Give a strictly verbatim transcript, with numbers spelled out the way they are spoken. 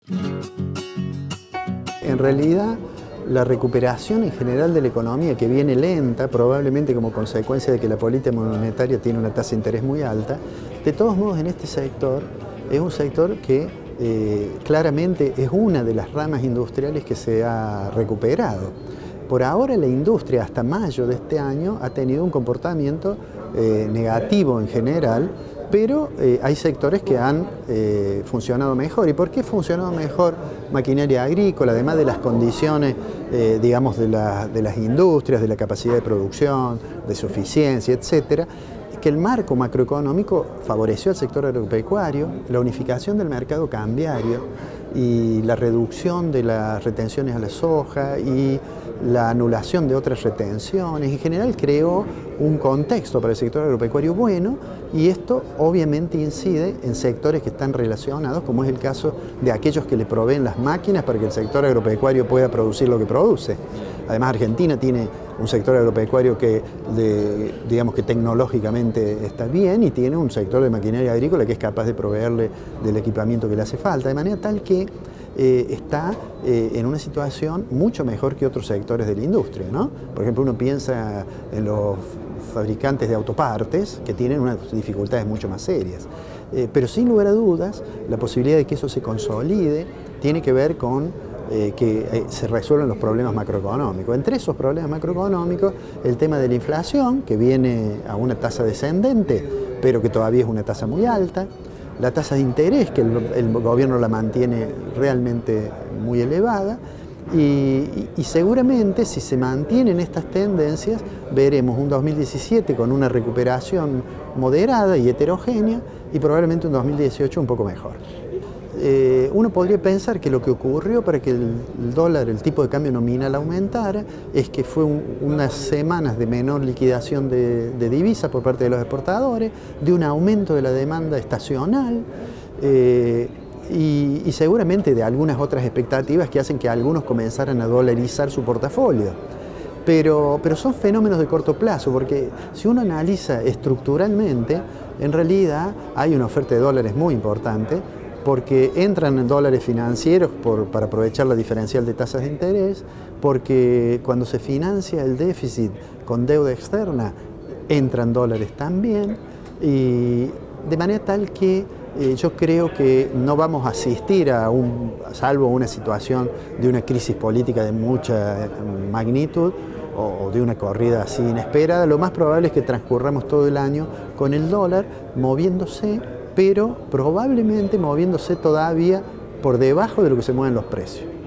En realidad, la recuperación en general de la economía, que viene lenta, probablemente como consecuencia de que la política monetaria tiene una tasa de interés muy alta, de todos modos en este sector es un sector que eh, claramente es una de las ramas industriales que se ha recuperado. Por ahora la industria hasta mayo de este año ha tenido un comportamiento eh, negativo en general, pero eh, hay sectores que han eh, funcionado mejor. ¿Y por qué ha funcionado mejor maquinaria agrícola, además de las condiciones, eh, digamos, de, la, de las industrias, de la capacidad de producción, de su eficiencia, etcétera? Que el marco macroeconómico favoreció al sector agropecuario, la unificación del mercado cambiario y la reducción de las retenciones a la soja y la anulación de otras retenciones. En general creó un contexto para el sector agropecuario bueno, y esto obviamente incide en sectores que están relacionados, como es el caso de aquellos que le proveen las máquinas para que el sector agropecuario pueda producir lo que produce. Además, Argentina tiene un sector agropecuario que, de, digamos que tecnológicamente está bien, y tiene un sector de maquinaria agrícola que es capaz de proveerle del equipamiento que le hace falta, de manera tal que eh, está eh, en una situación mucho mejor que otros sectores de la industria, ¿no? Por ejemplo, uno piensa en los fabricantes de autopartes, que tienen unas dificultades mucho más serias. Eh, pero sin lugar a dudas, la posibilidad de que eso se consolide tiene que ver con eh, que eh, se resuelvan los problemas macroeconómicos. Entre esos problemas macroeconómicos, el tema de la inflación, que viene a una tasa descendente, pero que todavía es una tasa muy alta. La tasa de interés, que el, el gobierno la mantiene realmente muy elevada. Y, y, y seguramente, si se mantienen estas tendencias, veremos un dos mil diecisiete con una recuperación moderada y heterogénea, y probablemente un dos mil dieciocho un poco mejor. Eh, uno podría pensar que lo que ocurrió para que el, el dólar, el tipo de cambio nominal aumentara, es que fue un, unas semanas de menor liquidación de, de divisas por parte de los exportadores, de un aumento de la demanda estacional, eh, Y, y seguramente de algunas otras expectativas que hacen que algunos comenzaran a dolarizar su portafolio. Pero, pero son fenómenos de corto plazo, porque si uno analiza estructuralmente, en realidad hay una oferta de dólares muy importante, porque entran en dólares financieros por, para aprovechar la diferencial de tasas de interés, porque cuando se financia el déficit con deuda externa, entran dólares también, y de manera tal que Eh, yo creo que no vamos a asistir a un, salvo una situación de una crisis política de mucha magnitud o, o de una corrida así inesperada, lo más probable es que transcurramos todo el año con el dólar moviéndose, pero probablemente moviéndose todavía por debajo de lo que se mueven los precios.